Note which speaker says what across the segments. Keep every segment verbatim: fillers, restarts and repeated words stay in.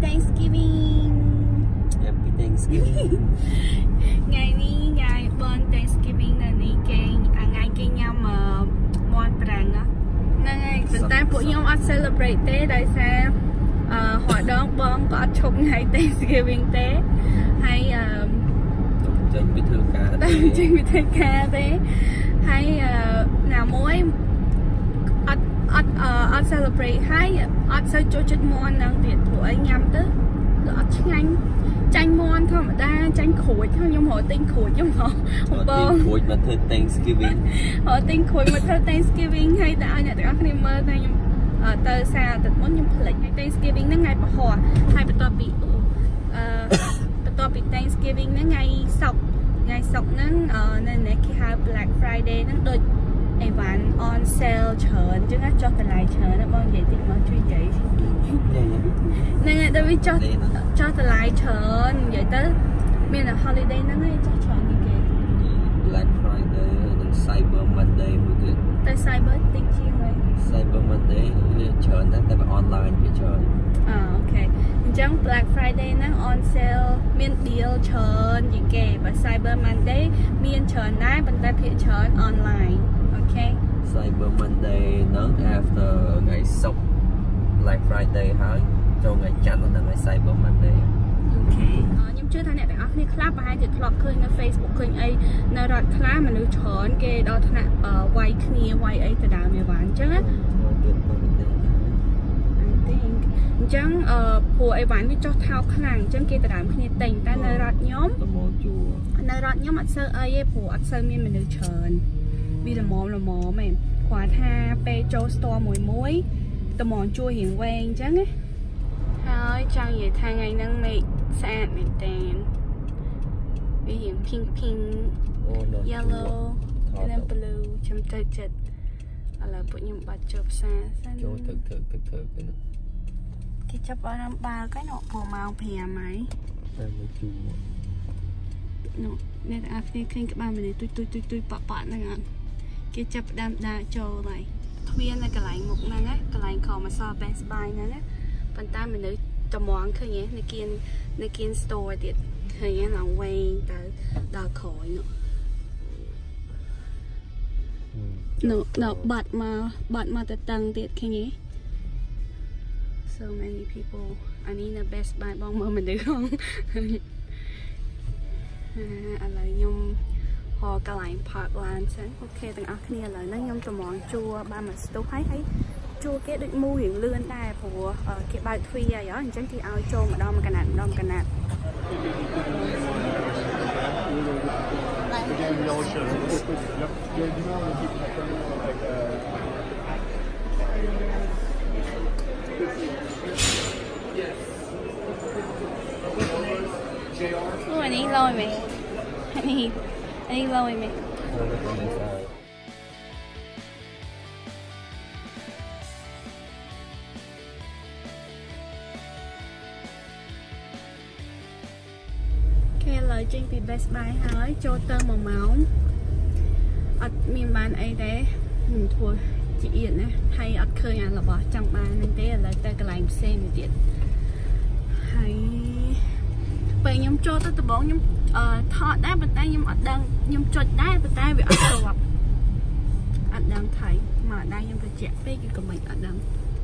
Speaker 1: Thanksgiving
Speaker 2: Happy Thanksgiving
Speaker 1: ថ្ងៃនេះថ្ងៃបន Thanksgiving នៅនេះគេថ្ងៃគេញ៉ាំមាន់ប្រាំងហ្នឹងហើយប៉ុន្តែពួកខ្ញុំអត់ celebrate ទេដោយសារអឺហួរដងបងក៏អត់ឈប់ថ្ងៃ Thanksgiving ទេហើយអឺ
Speaker 2: ចេញពីធ្វើការទេ
Speaker 1: ចេញពីធ្វើការទេហើយណាមួយអត់អត់អត់ celebrate ហើយអត់សូវចូលចិត្តមាន់ហ្នឹងទៀតព្រោះអីញ៉ាំទៅអត់ឆ្ងាញ់ចាញ់មាន់ធម្មតាចាញ់ក្រួយខ្ញុំរកទិញក្រួយខ្ញុំបងបង
Speaker 2: ក្រួយមកធ្វើ Thanksgiving
Speaker 1: រកទិញក្រួយមកធ្វើ Thanksgiving ហើយតែឲ្យអ្នកទាំងអស់គ្នាមើលតែខ្ញុំទៅសារទឹកមុនខ្ញុំភ្លេច Thanksgiving ហ្នឹងថ្ងៃពហុហើយបន្ទាប់ពីអឺបន្ទាប់ពី Thanksgiving ហ្នឹងថ្ងៃសុក្រថ្ងៃសុក្រហ្នឹងនៅនេះគេហៅ Black Friday ហ្នឹងដូចអីវ៉ាន់ on sale ច្រើនអញ្ចឹងណាចុះតម្លៃច្រើនណាបងនិយាយតិចមកជួយនិយាយហ្នឹងហើយដល់វាចុះចុះតម្លៃច្រើននិយាយទៅមាន holiday ហ្នឹងឯងចុះច្រើនជាងគេ
Speaker 2: Black Friday និង Cyber Monday មួយទៀត
Speaker 1: តែ Cyber តិចជាងហើយ
Speaker 2: Cyber Monday វាច្រើនតែតែ online វាច្រើន
Speaker 1: អូខេអញ្ចឹង Black Friday ហ្នឹង on sale មាន deal ច្រើនជាងគេបើ Cyber Monday មានច្រើនដែរប៉ុន្តែភាគច្រើន online Okay.
Speaker 2: Cyber Monday ហ្នឹង after ថ្ងៃសុក្រ Black Friday ហើយចូលថ្ងៃច័ន្ទដល់ថ្ងៃ Cyber Monday
Speaker 1: អូខេខ្ញុំជឿថាអ្នកទាំងអស់គ្នាខ្លះប្រហែលជាធ្លាប់ឃើញនៅ Facebook ឃើញអីនៅរដ្ឋខ្លះមនុស្សច្រើនគេដល់ថ្នាក់វាយគ្នាវាយអីទៅដើមអីវ៉ាន់អញ្ចឹងណា I think អញ្ចឹងអឺព្រោះអីវ៉ាន់វាចុះថោកខ្លាំងអញ្ចឹងគេទៅដើមគ្នាទិញតែនៅរដ្ឋខ្ញុំនៅរដ្ឋខ្ញុំអត់សូវអីទេព្រោះអត់សូវមានមនុស្សច្រើនវាល្មមល្មមឯងគាត់ថាពេលចូល store មួយមួយតម្រងជួយរៀងវែងអញ្ចឹងណាហើយចង់និយាយថាថ្ងៃហ្នឹងមេឃស្អាតមែនតើវារៀង pink pink yellow and blue ខ្ញុំទៅចិត្តឥឡូវពួកខ្ញុំបាត់ចូលផ្សារសិន
Speaker 2: ចូលទឹកទឹកទឹកទឹក
Speaker 1: គេចាប់អរំបើកហ្នឹងព្រោះម៉ោងប្រាំហើយ
Speaker 2: តែមកជួ
Speaker 1: នោះអ្នកទាំងអស់គ្នាឃើញក្បាលមនុស្សទុយទុយទុយទុយប៉ប៉ហ្នឹងអត់គេចាប់ផ្ដើមដើរចូលហើយគ្មាននៅកន្លែងមុខហ្នឹងណាកន្លែងខមស Best Buy ហ្នឹងណាប៉ុន្តែមនុស្សតម្រង់ឃើញនៅគៀននៅគៀន store ទៀតឃើញឡើងវែងទៅដល់ក្រោយនោះនោះបាត់មកបាត់មកទៅតឹងទៀតឃើញទេ So many people អានេះនៅ Best Buy បងមើលមនុស្សហ្នឹងឥឡូវខ្ញុំហៅកន្លែង park land សិនអូខេទាំងអស់គ្នាឥឡូវហ្នឹងខ្ញុំតម្រង់ជួបានមកស្ទុះហើយហើយជួគេដូចមូរៀងលឿនដែរព្រោះគេបើកទ្វារហើយអញ្ចឹងគេឲ្យចូលម្ដងកណាត់ម្ដងកណាត់ អូអានេះលយមែនអានេះអានេះលយមែនគេឡើយចេញពី Best Buy ហើយចូលទៅមួយម៉ោងអត់មានបានអីទេខ្ញុំធ្វើជាអៀតណាហើយអត់ឃើញអារបស់ចង់បានហ្នឹងទេឥឡូវទៅកន្លែងផ្សេងមួយទៀតហើយពេលខ្ញុំចូលទៅដំបងខ្ញុំអឺថតដែរប៉ុន្តែខ្ញុំអត់ដឹងខ្ញុំចុចដែរប៉ុន្តែវាអត់ស្របអត់ដឹងថៃមកដែរខ្ញុំត្រជាក់ពេកគឺក៏មិនអត់ដឹង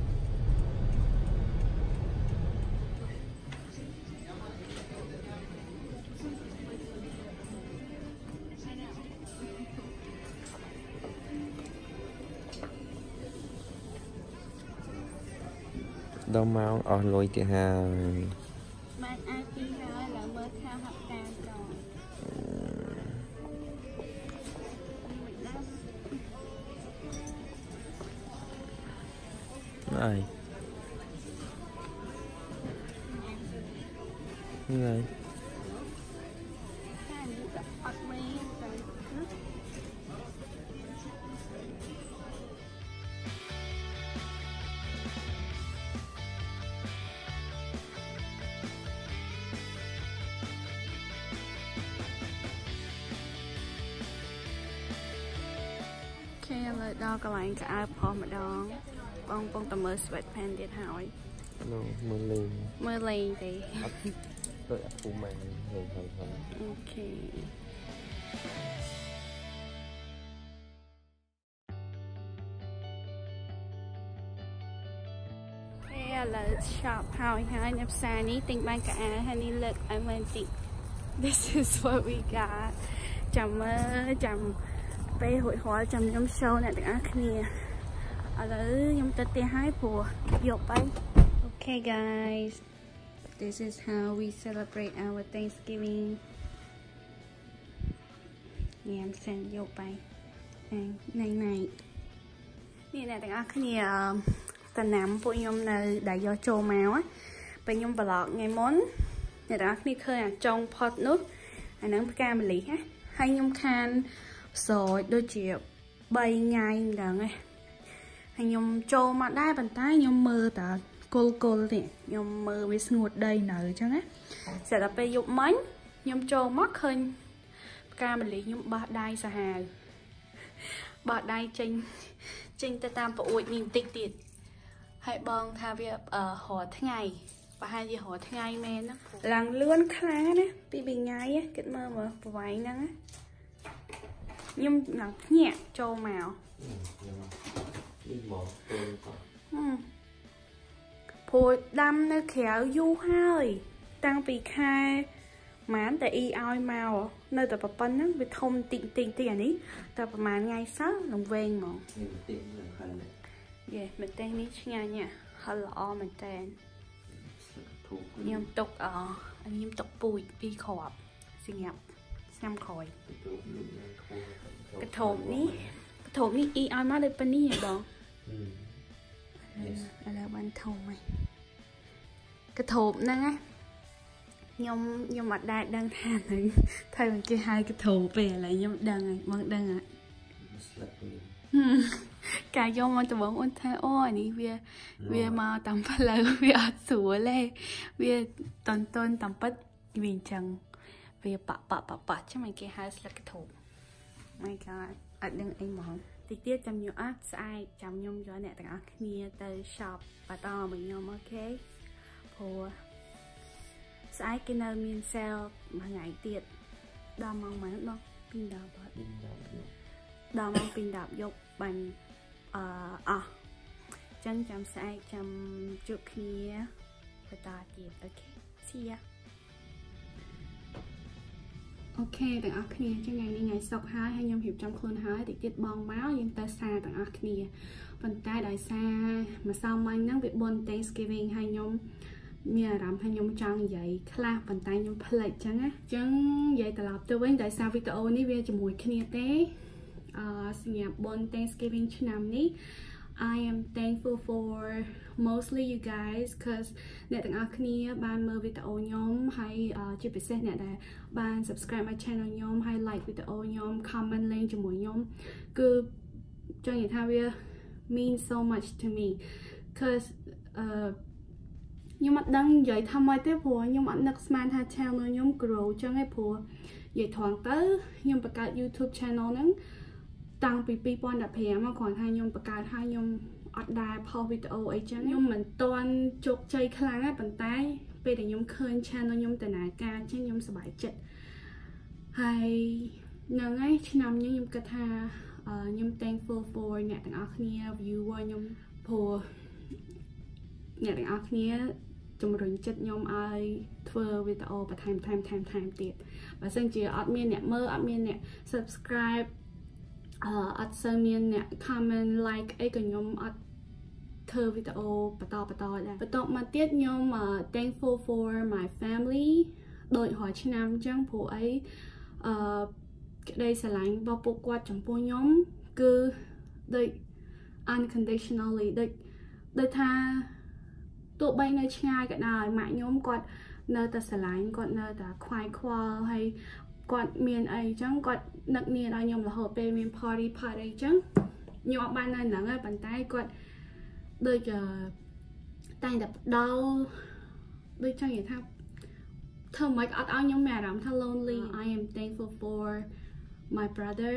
Speaker 2: ដល់មកអស់លុយទៀតហើយ
Speaker 1: បានអាចពីហើយឡើងមើលថាហាត់ការចោល
Speaker 2: អីហ្នឹងហើយ
Speaker 1: អត់មេទៅឥឡូវដល់កន្លែងកៅអៅផុសម្ដងបងពងតមើល sweatpants ទៀតហើយ
Speaker 2: no មើលលេង
Speaker 1: មើលលេងទេ
Speaker 2: ដូចអាពូម៉ែហើយហើយហើយ
Speaker 1: អូខេ là shopហើយហើយនៅផ្សារនេះទិញបានកៅអៅហើយនេះលើកឲ្យមើលតិច This is what we got ចាំមើលចាំពេលរួចរាល់ចាំខ្ញុំ show អ្នកទាំងអស់គ្នាឥឡូវខ្ញុំទៅផ្ទះហើយព្រោះយកទៅ Okay guys this is how we celebrate our Thanksgiving ញ៉ាំសិនយកទៅណៃណៃនេះអ្នកទាំងអស់គ្នាតំណាំពួកខ្ញុំនៅដែលយកចូលមកពេលខ្ញុំ vlog ថ្ងៃមុនអ្នកទាំងអស់គ្នាឃើញអាចុងផុតនោះអាហ្នឹងផ្កាម្លិះណាហើយខ្ញុំខានស្រោចដូចជា 3 ថ្ងៃម្ដងឯងហើយខ្ញុំចូលមកដែរប៉ុន្តែខ្ញុំមើលតែគល់គល់នេះខ្ញុំមើលវាស្ងួតដីនៅអញ្ចឹងណាស្រាប់តែពេលយប់មិញខ្ញុំចូលមកឃើញផ្កាម្លិះខ្ញុំបោះដៃសាហាវបោះដៃចេញចេញទៅតាមប្អួយនេះបន្តិចទៀតហើយបងថាវាអឺរហថ្ងៃប្រហែលជារហថ្ងៃមែនណាឡើងលឿនខ្លាំងណាពីពីថ្ងៃគិតមើលមើលប្រវែងហ្នឹងខ្ញុំឡើងភ្ញាក់ចូលមកនេះមកទៅព្រោះដាំនៅក្រៅយូរហើយតាំងពីខែម៉ានតែអ៊ីឲ្យមកនៅតែប៉ុណ្្នឹងវាធំតិចតិចតិចអានេះតែប្រហែលថ្ងៃសោះនឹងវែងហ្មងតិចនឹងហើយយេមែនតើនេះឆ្ងាញ់ណាស់ហើយល្អមែនតើខ្ញុំទុកអខ្ញុំទុកពូជពីរគ្រាប់សម្រាប់ឆ្នាំក្រោយកធំនេះកធំនេះអ៊ីឲ្យមកដូចប៉ុណ្នេះហ៎បងឥឡូវបានធំហើយកធំហ្នឹងណាខ្ញុំខ្ញុំអត់ដែរដឹងថាហ្នឹងថាគេហៅកធំពេលឥឡូវខ្ញុំដឹងហើយបងដឹងហ៎កាយយកមកតបងអូនថាអូអានេះវាវាមកតាមផ្លូវវាអត់ស្រួលទេវាតន់តន់តាមពិតវាអញ្ចឹងវាប៉ប៉ប៉ប៉ចាំមិនគេហៅស្លឹកកធំ My God អត់ដឹងអីហ្មងតិចទៀតចាំខ្ញុំអត់ស្អែកចាំខ្ញុំយកអ្នកទាំងអស់គ្នាទៅ shop បន្តមកខ្ញុំអូខេព្រោះស្អែកគេនៅមាន sale មួយថ្ងៃទៀតដល់ម៉ោងម៉ានបងពីរដល់បាត់ដល់ម៉ោងពីរដល់យកបាញ់អឺអស់ចឹងចាំស្អែកចាំជួបគ្នាបន្តទៀតអូខេ See ya អូខេទាំងអស់គ្នាចឹងថ្ងៃនេះថ្ងៃសុក្រហើយហើយខ្ញុំរៀបចំខ្លួនហើយតិចទៀតបងមកយើងទៅសារទាំងអស់គ្នាប៉ុន្តែដោយសារម្សិលមិញហ្នឹងវាបុណ្យ Thanksgiving ហើយខ្ញុំមានអារម្មណ៍ថាខ្ញុំចង់និយាយខ្លះប៉ុន្តែខ្ញុំភ្លេចចឹងណាចឹងនិយាយត្រឡប់ទៅវិញដោយសារវីដេអូនេះវាជាមួយគ្នាទេអឺសម្រាប់បុណ្យ Thanksgiving ឆ្នាំនេះ I am thankful for mostly you guys cause អ្នកទាំងអស់គ្នាបានមើលវីដេអូខ្ញុំហើយជាពិសេសអ្នកដែលបាន subscribe my channel ខ្ញុំហើយ like វីដេអូខ្ញុំ comment លេងជាមួយខ្ញុំគឺចង់និយាយថាវា mean so much to me cause អឺខ្ញុំអត់ដឹងនិយាយថាម៉េចទេព្រោះខ្ញុំអត់នឹកស្មានថា channel ខ្ញុំ grow ចឹងឯងព្រោះនិយាយត្រង់ទៅខ្ញុំបង្កើត YouTube channel ហ្នឹងតាំងពីtwo thousand fifteenមកគ្រាន់ថាខ្ញុំបង្កើតហើយខ្ញុំអត់ដែរផុសវីដេអូអីចឹងខ្ញុំមិនទាន់ជោគជ័យខ្លាំងទេប៉ុន្តែពេលដែលខ្ញុំឃើញ channel ខ្ញុំដំណើរការចឹងខ្ញុំសប្បាយចិត្តហើយហ្នឹងហើយឆ្នាំនេះខ្ញុំគិតថាខ្ញុំ thankful for អ្នកទាំងអស់គ្នា viewer ខ្ញុំព្រោះអ្នកទាំងអស់គ្នាជំរុញចិត្តខ្ញុំឲ្យធ្វើវីដេអូបន្ថែមថែមថែមថែមទៀតបើមិនជាអត់មានអ្នកមើលអត់មានអ្នក subscribe អឺអត់សូវមានអ្នក comment like អីក៏ខ្ញុំអត់ធ្វើវីដេអូបន្តបន្តដែរបន្តមកទៀតខ្ញុំ thankful for my family ដូចរាល់ឆ្នាំអញ្ចឹងព្រោះអីអឺក្តីស្រឡាញ់របស់ពួកគាត់ចំពោះខ្ញុំគឺដូច unconditionally ដូចដូចថាទោះបីនៅឆ្ងាយក៏ដោយម៉ាក់ខ្ញុំគាត់នៅតែស្រឡាញ់គាត់នៅតែខ្វាយខ្វល់ហើយគាត់មានអីចឹងគាត់នឹកនាដល់ខ្ញុំរហូតពេលមាន party party អញ្ចឹងខ្ញុំអត់បាននៅហ្នឹងទេប៉ុន្តែគាត់ដូចតែតែផ្ដល់ដូចចង់និយាយថាធ្វើមិនអត់ឲ្យខ្ញុំមានអារម្មណ៍ថា lonely I am thankful for my brother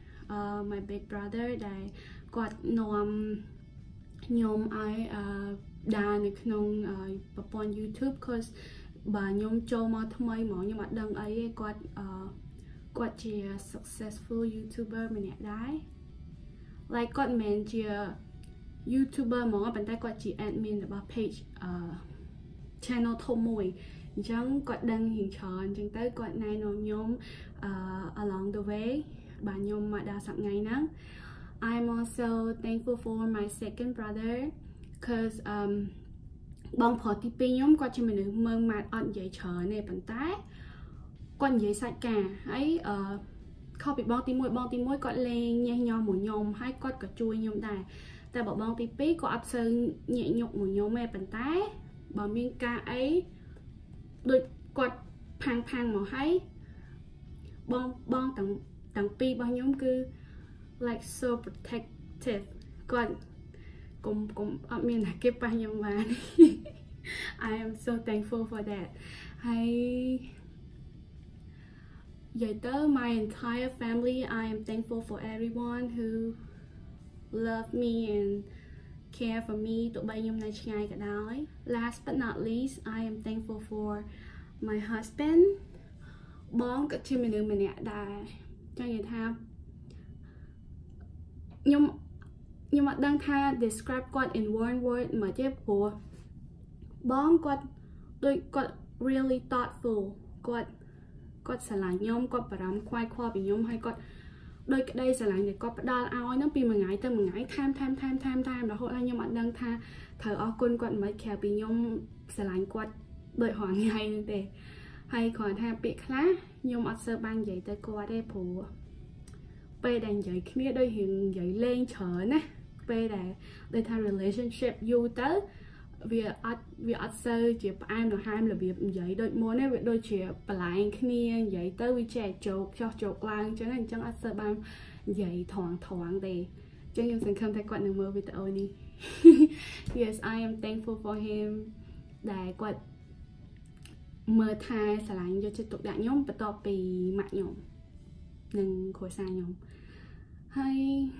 Speaker 1: uh my big brother ដែលគាត់នាំខ្ញុំឲ្យ đa này không tập on YouTube cause bà nhôm châu mà thay mỏ nhưng mà đăng ấy quạt quạt chỉ successful YouTuber mình đấy like quạt mình chỉ YouTuber mỏ bàn tay quạt chỉ admin ở page channel thông mùi chẳng quạt đăng hình tròn chẳng tới quạt này nó nhóm along the way bà nhôm mà đa sẵn ngày nắng. I'm also thankful for my second brother cause um bong phò tí pi nhóm qua cho mình mơ mặt on dậy chờ này bằng tay con dậy sạch cả ấy uh, không bị bong tí mũi bong tí mũi con lên nhẹ nhom một nhom hay con cả chui nhom đài ta bảo bong tí pi có áp sơn nhẹ nhục một nhom mẹ bằng tay bảo miên ca ấy đôi quạt phang phang màu hay bong bong tầng tầng pi bao nhóm cứ like so protective con cũng cũng ở miền này cái bao nhiêu mà I am so thankful for that. Hay vậy tới my entire family I am thankful for everyone who love me and care for me tụi bay nhung này ngày cả đói. Last but not least I am thankful for my husband bón cả chim mình mình nè đài cho người tham nhưng nhưng mà đang tha describe quad in one word mà chế của bón quad đôi quad really thoughtful quad quad sẽ là nhóm quad bà rắm khoai khoa bị nhóm hay quad đôi cái đây sẽ là để quad đo ao nó bị mà ngái tới mà ngái tham tham tham tham tham là hội nhưng mà đang tha thở ở quân quad mấy kèo bị nhóm sẽ là quad đợi hoàng ngày để hay còn tham bị khác nhưng mà sơ ban dậy tới qua đây phụ bây đang dậy kia đôi hiện dậy lên chờ nè bây để để tham relationship you tới vì ở vì ở sơ chỉ ai là hai là việc dậy đôi mối này việc đôi chỉ lại kia dậy tới vì trẻ chột cho chột lang cho nên chẳng ở sơ ban dậy thoáng thoáng để cho nên sẽ không thấy quạt được mơ với tụi đi. Yes, I am thankful for him để quạt mơ thai sẽ lạnh cho tụi đại nhóm và to bì mạng nhóm đừng khối xa nhóm hay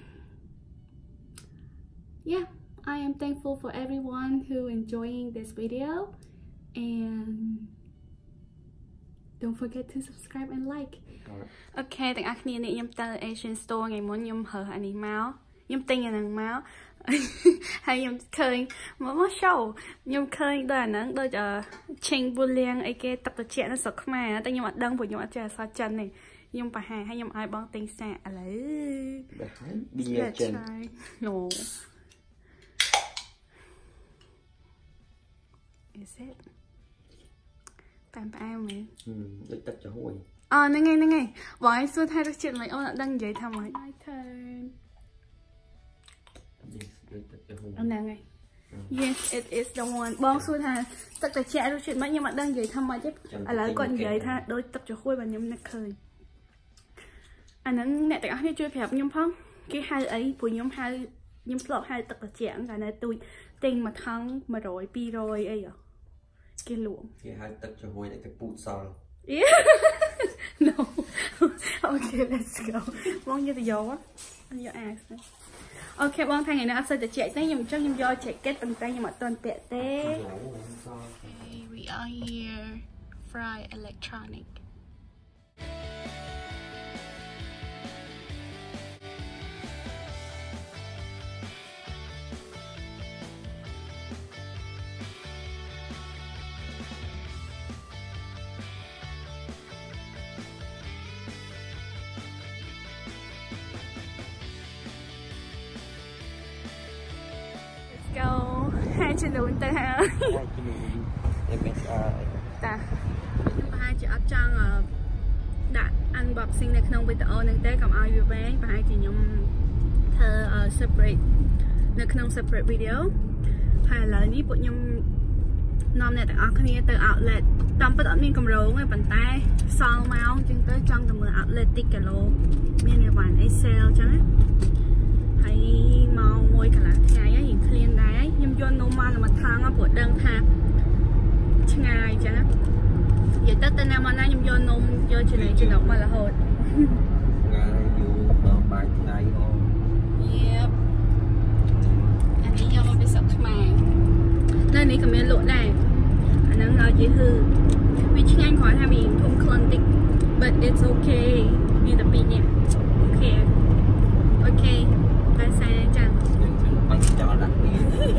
Speaker 1: yeah I am thankful for everyone who enjoying this video and don't forget to subscribe and like. Ok, tặng ác này nhóm tờ Asian Store ngày muốn nhóm hở anh ấy máu nhóm tinh là nâng máu hay nhóm khơi mà mất show nhóm khơi đôi là đôi chờ trình buôn liên ấy cái tập tập chuyện nó sọc mà tay nhóm ở đăng của nhóm ở chờ sao chân này nhóm bà hà hay nhóm ai bong tinh xạ lấy
Speaker 2: đi nhờ chân
Speaker 1: no is it tạm ai mày
Speaker 2: ừ đôi tập cho hồi
Speaker 1: à này ngay này ngay bỏ anh xua thay được chuyện này ông đã đăng vậy thầm rồi my turn. Ông nào ngay yes it is the one bong xui thà tất cả trẻ đôi chuyện mấy nhưng mà đang vậy thăm mà chứ à lại còn vậy tha đôi tập cho khui và nhóm nát khơi anh à, nó nè tất cả chơi phép nhóm phong cái hai ấy của nhóm hai nhóm lọt hai tất cả trẻ là này tôi tình mà thắng mà rồi pi rồi ấy à cái luồng
Speaker 2: cái hai tập cho khui để cái bút sao
Speaker 1: yeah no okay let's go bong như thì dầu á anh vô à ok bong thay ngày nào sẽ chạy tới nhưng chắc nhưng do chạy kết bằng tay nhưng mà toàn tệ té. Okay, we are here Fry Electronic. Go hai trên đường ta ha ta hai chị ấp trang đã unboxing này không với tao nên té cầm ai về và hai chị nhóm thơ separate nên không separate video hay là ní bộ nhóm năm này tao cái này từ outlet tâm bất ổn nên cầm rốn ngay bàn tay sau máu trên tới trong tầm mười outlet tích cả lô miền này bản ấy sale chẳng hay màu môi cả là ngày ấy hiện clean đấy nhưng do normal là mặt thang á bộ đơn tha ngày chứ vậy tất tên nào mà nay nhưng do nôm do chuyện này chuyện đó mà là hồi
Speaker 2: ngày dù ở bài ngày không
Speaker 1: yep anh ấy do bị sập màng nơi này cầm lụa này anh đang nói gì hư vì chính anh khỏi tham mình không clon tích but it's okay như tập bị nhẹ okay okay tại sao này chẳng
Speaker 2: bắt cho đặc biệt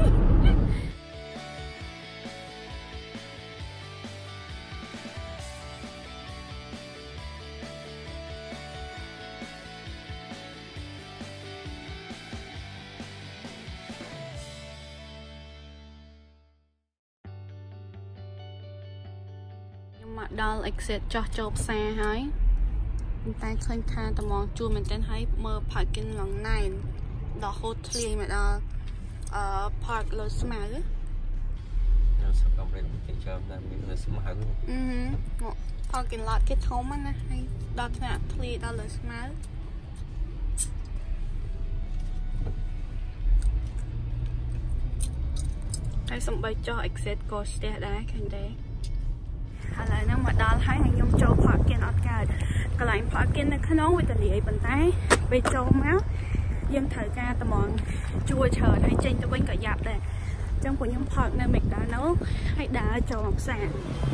Speaker 2: មកដល់ exit ចោះចូលផ្សារហើយតែឃើញថាតំងជួលមែនទែនហើយមើល parking ឡើងណែនដល់ហូតធ្លាយមកដល់អឺ park លើស្មៅខ្ញុំសកម្មរៀនពីចាំតាមមានលើស្មៅអឺមក parking lot គេធំណាហើយដល់ថ្នាក់ធ្លាយដល់លើស្មៅហើយសំបីចោះ exit ក៏ស្ទះដែរឃើញទេ ឥឡូវហ្នឹងមកដល់ហើយខ្ញុំចូល parking អត់កើតកន្លែង parking នៅក្នុងវាទលាយប៉ុន្តែពេលចូលមកយើងត្រូវការតម្ងជួលច្រើនហើយចេញទៅវិញក៏យ៉ាប់ដែរអញ្ចឹងពួកខ្ញុំ park នៅ McDonald ហើយដើរចូលផ្សារ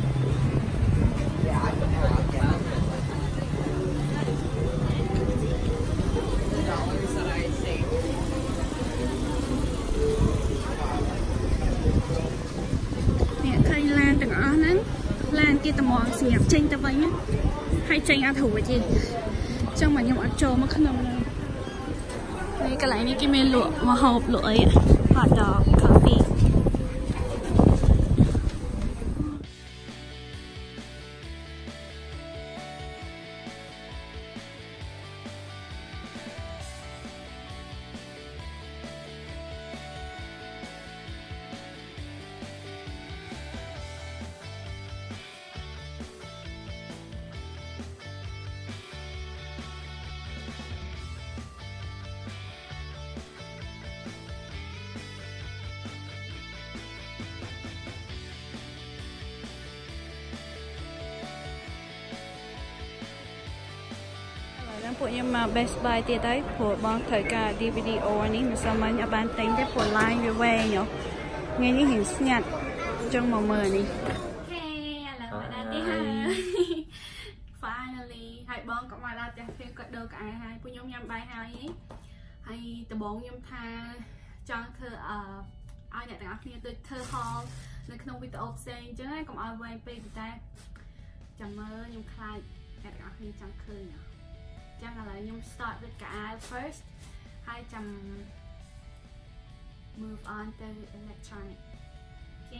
Speaker 2: នេះឃើញឡានទាំងអស់ហ្នឹងឡានគេតម្ងស្រាប់ចេញទៅវិញហើយចេញអត់រួចទេអញ្ចឹងមកខ្ញុំអត់ចូលមកក្នុងនោះហើយកន្លែងនេះគេមានលក់ម្ហូបលក់អី hot dog coffee ពួកខ្ញុំមក Best Buy ទៀតហើយព្រោះបងត្រូវការ D V D អូនេះមិនសមអញអត់បានទិញទេព្រោះ line វាវែងហ៎ថ្ងៃនេះរៀងស្ងាត់អញ្ចឹងមកមើលនេះហេឥឡូវមកដល់ទីហើយ finally ហើយបងក៏មកដល់ផ្ទះខ្ញុំក៏ដូរកៅអៅហើយពួកខ្ញុំញ៉ាំបាយហើយហើយដំបងខ្ញុំថាចង់ធ្វើអឺឲ្យអ្នកទាំងអស់គ្នាទៅធ្វើ haul នៅក្នុងវីដេអូផ្សេងអញ្ចឹងកុំឲ្យវែងពេកតែចាំមើលខ្ញុំខ្លាចអ្នកទាំងអស់គ្នាចង់ឃើញហ៎ ចាំឥឡូវខ្ញុំ start with កៅអៅ first ហើយចាំ move on to electronic okay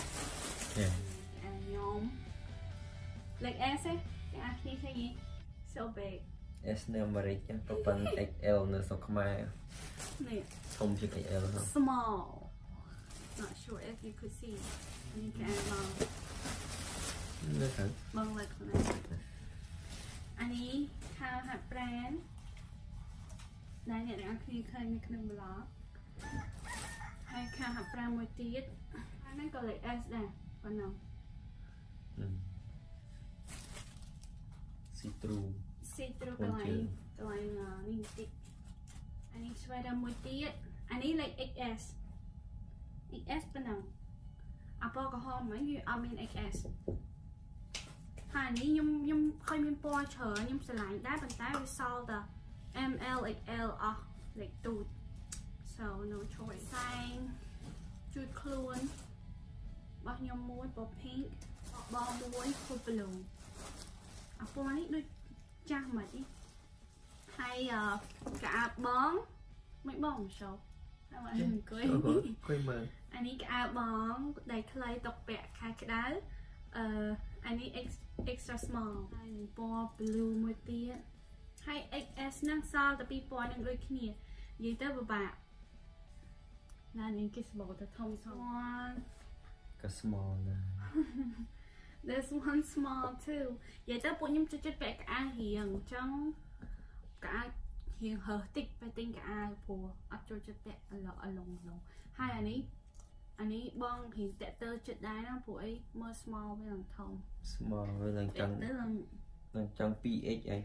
Speaker 2: ខ្ញុំ like S ទេអានេះឃើញ so big S នៅអាមេរិកចឹងក៏ប៉ុន្តែ X L នៅស្រុកខ្មែរនេះធំជាង X L ហ្នឹង
Speaker 1: small not sure if you could see នេះកៅអៅមកលើខាងបងលើខាងនេះอันนี้ข้าวหัดแปรนได้เนี่ยนะคือเคยมีขนมบล็อกให้ข้าวหัดแปรนมวยตีดอันนั้นก็เลยเอสได้ปนน้องซีตรูซีตรูอะไรอะไรเนาะนี่ติดอันนี้สวยดำมวยตีดอันนี้เลย X S X S ปนน้องอ่ะพอก็หอมไหมคือเอาเป็น X S ហានេះខ្ញុំខ្ញុំឃើញមានពណ៌ច្រើនខ្ញុំស្រឡាញ់ដែរប៉ុន្តែវាសល់តែ M L X L អស់លេខទូច so no choice សែងជួយខ្លួនរបស់ខ្ញុំមួយពណ៌ pink បងមួយពណ៌ blue អាពណ៌នេះដូចចាស់មកនេះហើយកៅអៅបងមិនបងមិនចូលហើយមកអង្គុយអង្គុយមើលអានេះកៅអៅបងដៃខ្លីតុកពាក់ខែក្តៅអឺអានេះ extra small ហើយនឹងពណ៌ blue មួយទៀតហើយ X S ហ្នឹងសល់តែពីរពណ៌ហ្នឹងដូចគ្នានិយាយទៅពិបាកណានេះគេស្បោទៅធំធំក៏ small ដែរ There's one small too និយាយទៅពួកខ្ញុំចូលចិត្តពាក់កៅអៅរៀងអញ្ចឹងកៅអៅរៀងហើតិចពេលទិញកៅអៅព្រោះអត់ចូលចិត្តពាក់អឡអឡងឡងហើយអានេះអានេះបងរៀងតាក់ទើចិត្តដែរណាព្រោះអីមើល small វានឹងធំ small វានឹងចង់នឹងចង់ two X អី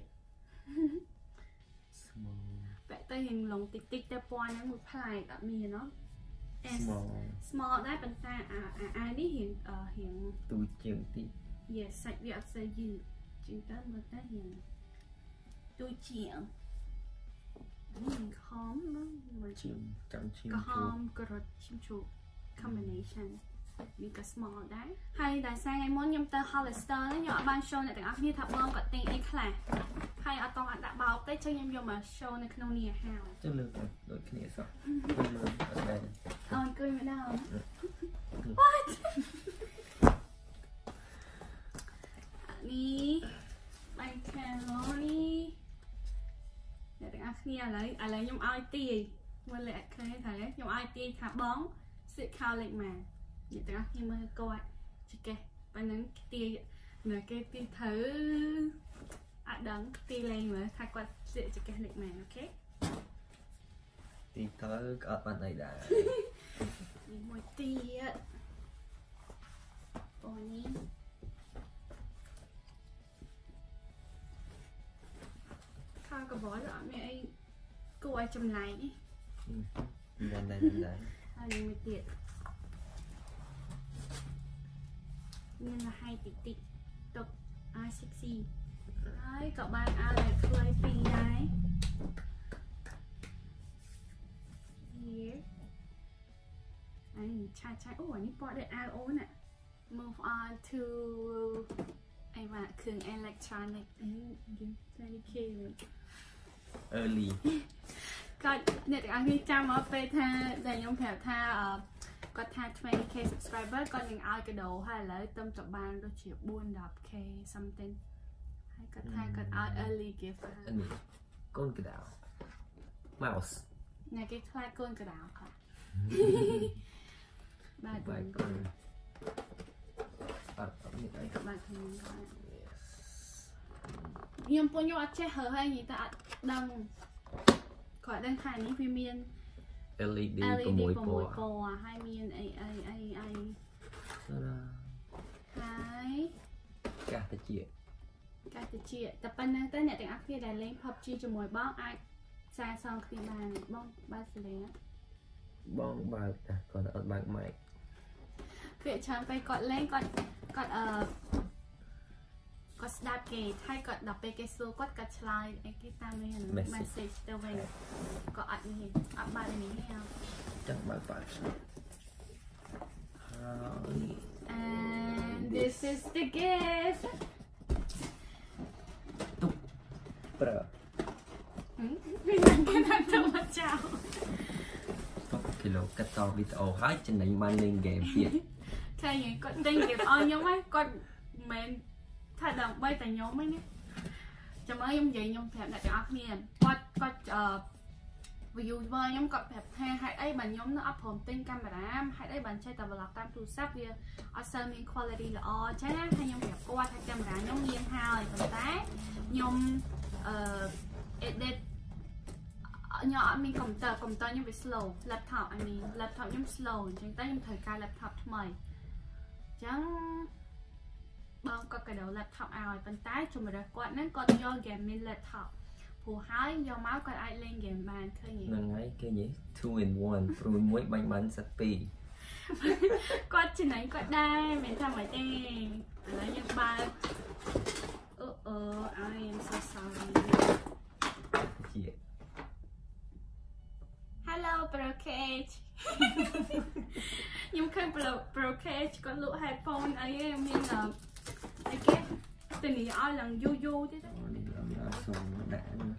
Speaker 1: small ពាក់ទៅរៀងឡងតិចតិចតែពណ៌ហ្នឹងមួយប្លែកអត់មានเนาะ
Speaker 2: small small ដែរប៉ុន្តែអាអានេះរៀងរៀង
Speaker 3: ទូជាងតិច
Speaker 2: yes សាច់វាអត់សូវយឺតជាងទៅមើលតែរៀងទូជាងនេះខំមើលឈាម
Speaker 3: ចាំឈាម
Speaker 2: ខំក្រូចឈាមជូរ combination វាក៏ small ដែរហើយដោយសារថ្ងៃមុនខ្ញុំទៅ Hollister ខ្ញុំអត់បាន show អ្នកទាំងអស់គ្នាថាបងគាត់ទិញអីខ្លះហើយអត់តង់អត់ដាក់បោកទេចឹងខ្ញុំយកមក show នៅក្នុងនេះឲ្យហើយ
Speaker 3: ចឹងលើកដូចគ្នាសោះមើលអត់ដែរ
Speaker 2: អូនគួយម្ដង What នេះបាយខាឡូនេះអ្នកទាំងអស់គ្នាឥឡូវឥឡូវខ្ញុំឲ្យទាយមើលលេខឃើញថាខ្ញុំឲ្យទាយថាបងសិខោលេខម៉ាអ្នកទាំងអស់គ្នាមើលគាត់ចេះកេះប៉ណ្ណឹងទាយនៅគេទាយត្រូវអត់ដឹងទាយលេងមើលថាគាត់សិចេះកេះលេខម៉ាអូខេ
Speaker 3: ទីត្រូវក៏អត់បានអីដែរ
Speaker 2: នេះមួយទៀតអូនេះខាងកបោអត់មានអីគួរឲ្យចម្លែកនេះ
Speaker 3: ដែរដែរដែរ
Speaker 2: ហើយនេះមួយទៀតមានលហើយតិចតិចទុកឲ្យ sexy ហើយក៏បានឲ្យឲ្យខ្លីពីរដែរ here អញឆាឆាអូអានេះពណ៌ដូចអាវអូនណា move on to អីវ៉ាគ្រឿង electronic អី twenty K
Speaker 3: early
Speaker 2: គាត់អ្នកទាំងអស់គ្នាចាំមកពេលថាដែលខ្ញុំប្រាប់ថាគាត់ថា twenty K subscriber គាត់នឹងឲ្យកាដូហើយឥឡូវទៅទៅបានដូចជា four ten K something ហើយគាត់ថាគាត់ឲ្យ early gift
Speaker 3: អានេះកូនកដៅ mouse
Speaker 2: អ្នកគេខ្លាចកូនកដៅគាត់បាទ
Speaker 3: បាទកូនអត់អត់នេះអី
Speaker 2: បាទខ្ញុំខ្ញុំពុំខ្ញុំអត់ចេះហើហើយនិយាយតែអត់ដឹងគាត់ដឹងថានេះវាមាន
Speaker 3: LED
Speaker 2: 6ពណ៌ហើយមានអីអីអីអីហើយ
Speaker 3: កាសតិច
Speaker 2: កាសតិចតែប៉ុណ្ណឹងទៅអ្នកទាំងអស់គ្នាដែលលេង pub G ជាមួយបងអាចសារសងគ្នាបានបងបើកសលេង
Speaker 3: បងបើកតែគាត់អត់បើកម៉ៃក
Speaker 2: គឺចាំពេលគាត់លេងគាត់គាត់អឺគាត់ស្ដាប់គេហើយគាត់ដល់ពេលគេសួរគាត់គាត់ឆ្លើយអីគេតាមនេះ message ទៅវិញគាត់អត់នេះអត់បើកនេះហ៎
Speaker 3: ចាំបើកបើកហើយ
Speaker 2: and this is the gift
Speaker 3: ទុកប្រើ
Speaker 2: វិញមិនគេដាក់ទៅមកចោល
Speaker 3: ទុកគីឡូកាត់តវីដេអូហើយចំណេញបានលេងហ្គេមទៀត
Speaker 2: ឃើញគាត់ទិញហ្គេមឲ្យខ្ញុំហ្នឹងគាត់មិនមែនថាដើម្បីតែខ្ញុំហ្នឹងណាចាំមើលខ្ញុំនិយាយខ្ញុំប្រាប់អ្នកទាំងអស់គ្នាគាត់គាត់អឺ view ខ្ញុំគាត់ប្រាប់ថាហេតុអីបើខ្ញុំនៅអត់ព្រមទិញកាមេរ៉ាហេតុអីបើចេះតែ vlog តាមទូរស័ព្ទវាអត់សូវមាន quality ល្អអញ្ចឹងណាហើយខ្ញុំប្រាប់គាត់ថាកាមេរ៉ាខ្ញុំមានហើយប៉ុន្តែខ្ញុំអឺ edit ខ្ញុំអត់មានកុំព្យូទ័រកុំព្យូទ័រខ្ញុំវា slow laptop I mean laptop ខ្ញុំ slow អញ្ចឹងតែខ្ញុំត្រូវការ laptop ថ្មីអញ្ចឹងបងគាត់ក៏ដល់ laptop ឲ្យប៉ុន្តែជំរឿគាត់ហ្នឹងគាត់យក gaming laptop ព្រោះហើយយកមកគាត់អាចលេង game បានឃើញ
Speaker 3: ហ្នឹងហើយគេនិយាយ two in one ព្រួយមួយបាញ់បានសិតពីរ
Speaker 2: គាត់ចំណេញគាត់ដែរមិនថាមិនទេឥឡូវយើងបើកអូអូ I am so sorry
Speaker 3: ជា
Speaker 2: Hello Pro Cage ខ្ញុំឃើញ Pro Pro Cage គាត់លក់ headphone អីមានអីគេទៅនេះឲ្យឡើងយូយូទៀត
Speaker 3: នេះឡើងសូមដាក់ណា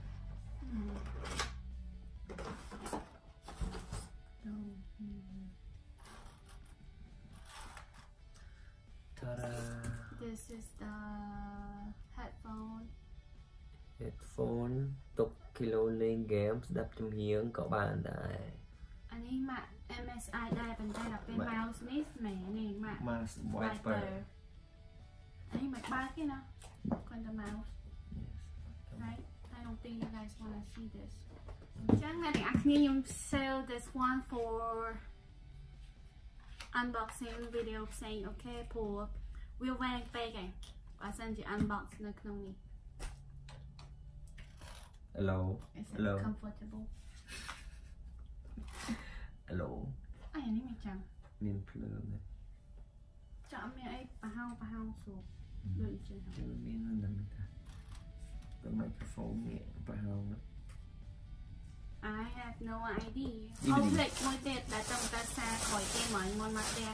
Speaker 2: This is the headphone
Speaker 3: headphone ទុកគីឡូលេងហ្គេមស្ដាប់ចម្រៀងក៏បានដែរ
Speaker 2: អានេះម៉ាក់ M S I ដែរប៉ុន្តែដល់ពេល mouse នេះមែននេះម៉ាក់
Speaker 3: mouse wiper
Speaker 2: អានេះមិនបើកទេណាគាត់ទៅ mouse right I don't think you guys want to see this ចឹងអ្នកទាំងអស់គ្នាខ្ញុំ sell this one for unboxing video ផ្សេងអូខេព្រោះវាវែងពេកឯងបើសិនជា unbox នៅក្នុងនេះ
Speaker 3: Hello
Speaker 2: Is it
Speaker 3: Hello
Speaker 2: comfortable
Speaker 3: Hello
Speaker 2: ai này mày chẳng
Speaker 3: miền phượng này
Speaker 2: chọn mẹ ấy bà hao bà hao xuống đợi chơi
Speaker 3: chứ miền nó nằm ta có microphone nhẹ bà hao nữa
Speaker 2: I have no idea không lệch môi tết đã trong ta xa khỏi cái mọi món mặt đẹp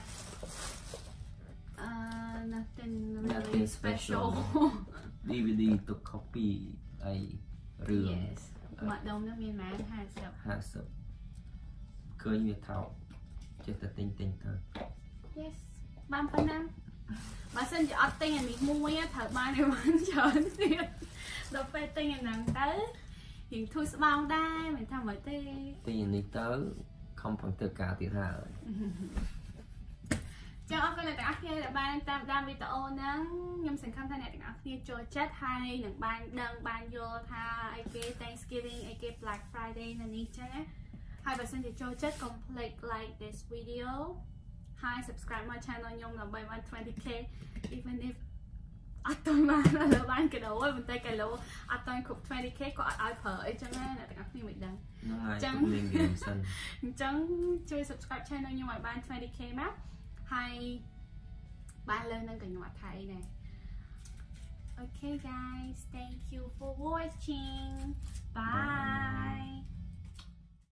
Speaker 2: uh, nothing really
Speaker 3: nothing
Speaker 2: special
Speaker 3: đê vê đê to copy ai rương
Speaker 2: yes mà đông nó miền mán hai sập
Speaker 3: hai sập khơi như thảo chết ta tinh tinh thôi
Speaker 2: yes ban pan năm mà xin cho tinh là mình mua á thợ ba này bán chờ tiền đâu phải tinh là nặng tới hiện thu sẽ bao đai mình tham mới tê
Speaker 3: tinh này tới không bằng tất cả thì ra rồi
Speaker 2: cho ông cái này tại kia là ban tam đam video nắng nhâm sinh khăm thay này tại kia cho chết hay những ban đăng ban vô tha ai kia Thanksgiving ai kia Black Friday là ní chứ hai bạn xin cho chết complete like this video hi subscribe my channel nhung là by one twenty k even if ở tôi mà là ban cái đầu ấy mình tay cái lỗ ở tôi cục twenty k có ai phở cho nên là tại kia mình đăng
Speaker 3: chẳng nên game sân
Speaker 2: chẳng chơi subscribe channel như mọi ban twenty k map hay ba lên nâng cần ngoại thầy nè. Okay guys, thank you for watching. Bye, bye.